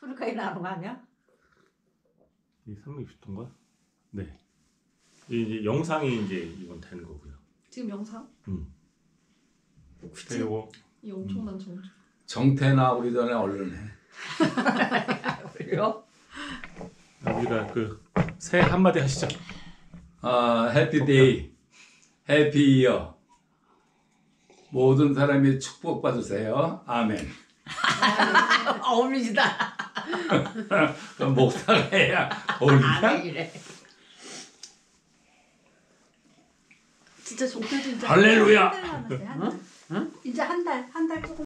수리카이 나는 거 아니야? 이 360도인가? 네. 이제 영상이 이제 이건 되는 거고요. 지금 영상? 그때 요거 이 엄청난 정주. 정태나 우리 전에 얼른 해. 그래요? 우리가 그 새해 한마디 하시죠. 해피데이, 해피이어. 모든 사람이 축복받으세요. 아멘. 어울리지다. 그럼 목사가 해야 어울리냐? 아멘이래. 진짜 정태도 이제 할렐루야! 한 달 남았어요. 한 달. 응? 이제 한 달 조금.